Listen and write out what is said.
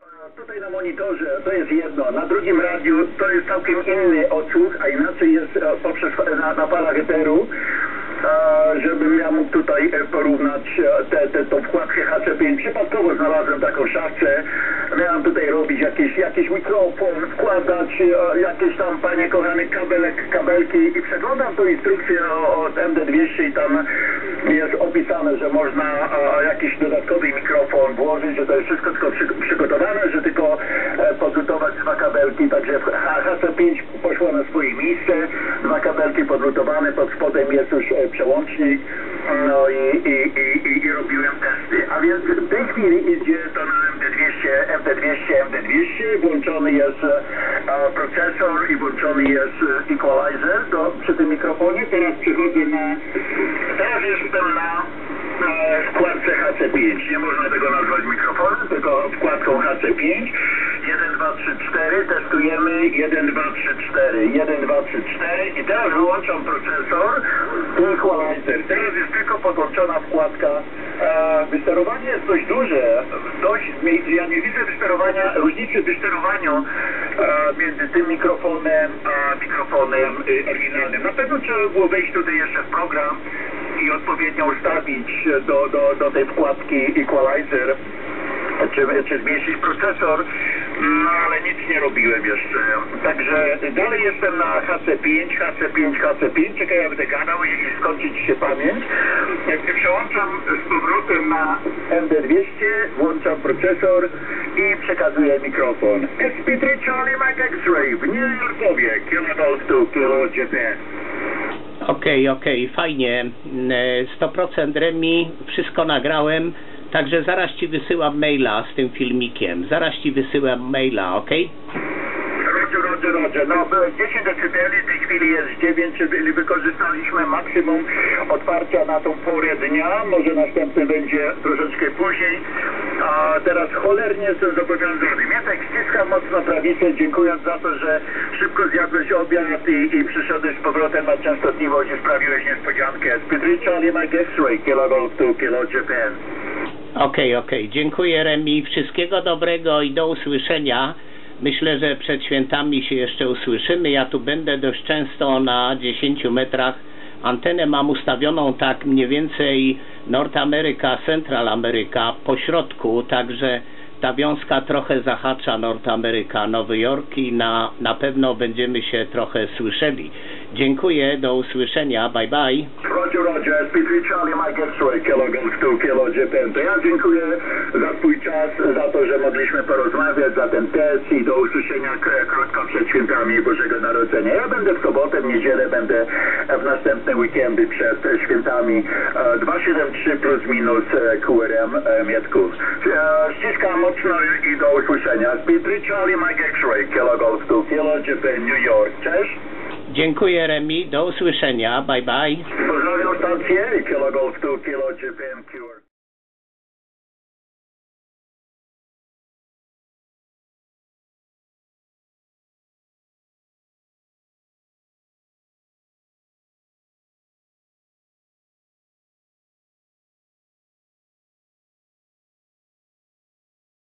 Tutaj na monitorze to jest jedno, na drugim radiu to jest całkiem inny odsłuch, a inaczej jest poprzez na falach eteru, żebym ja mógł tutaj porównać tą wkładkę HC5. Przypadkowo znalazłem taką szafkę, miałem tutaj robić jakiś mikrofon, wkładać jakieś tam, panie kochany, kabelki i przeglądam tą instrukcję od MD200 i tam jest opisane, że można jakiś dodatkowy mikrofon włożyć, że to jest wszystko tylko przygotowane, że tylko podlutować dwa kabelki, także HC5 poszło na swoje miejsce, dwa kabelki podlutowane, pod spodem jest już przełącznik, no i robiłem testy. A więc w tej chwili idzie to na MD200, włączony jest procesor i włączony jest equalizer przy tym mikrofonie. Teraz przechodzę teraz jestem na wkładce HC5. Nie można tego nazwać mikrofonem, tylko wkładką HC5. 1, 2, 3, 4, testujemy 1, 2, 3, 4, 1, 2, 3, 4 i teraz wyłączam procesor i equalizer. Teraz jest tylko podłączona wkładka. Wysterowanie jest dość duże, ja nie widzę różnicy w wysterowaniu między tym mikrofonem a mikrofonem oryginalnym. Na pewno trzeba było wejść tutaj jeszcze w program i odpowiednio ustawić do tej wkładki equalizer, czy zmieścić procesor, no ale nic nie robiłem jeszcze. Także dalej jestem na HC5, czekaj, ja będę gadał i skończyć się pamięć. Jak przełączam z powrotem na MD200, włączam procesor i przekazuję mikrofon. SP3 Charlie Mike X-Ray w New Yorkowie, Kilovolt to Kilo Japan. Okej, fajnie. 100% Remi, wszystko nagrałem. Także zaraz Ci wysyłam maila z tym filmikiem. Zaraz Ci wysyłam maila, okej? Roger. No, 10 decybeli, w tej chwili jest 9, czyli wykorzystaliśmy maksimum otwarcia na tą porę dnia. Może następny będzie troszeczkę później. A teraz cholernie jestem zobowiązany. Mietek, ściskam mocno prawicę, dziękując za to, że szybko zjadłeś obiad i przyszedłeś z powrotem na częstotliwość i sprawiłeś niespodziankę. SP3 Charlie Mike X-Ray, Kilovolt to Kilo Japan. Okej. Dziękuję, Remi. Wszystkiego dobrego i do usłyszenia. Myślę, że przed świętami się jeszcze usłyszymy. Ja tu będę dość często na 10 metrach. Antenę mam ustawioną tak mniej więcej North America, Central America po środku, także ta wiązka trochę zahacza North America, Nowy Jork i na pewno będziemy się trochę słyszeli. Dziękuję, do usłyszenia, bye bye. Roger, SP3 Charlie Mike X-Ray, Kilovolt to Kilo Japan. To ja dziękuję za Twój czas, za to, że mogliśmy porozmawiać, za ten test i do usłyszenia krótko przed świętami Bożego Narodzenia. Ja będę w sobotę, w niedzielę, będę w następne weekendy przed świętami 273 plus minus QRM Mietków. Ściskam mocno i do usłyszenia. SP3 Charlie Mike X-Ray, Kilovolt to Kilo Japan, New York. Cześć. Dziękuję, Remi, do usłyszenia, bye bye. Pozdrawiam stację, Kilovolt to Kilo Japan, Cure.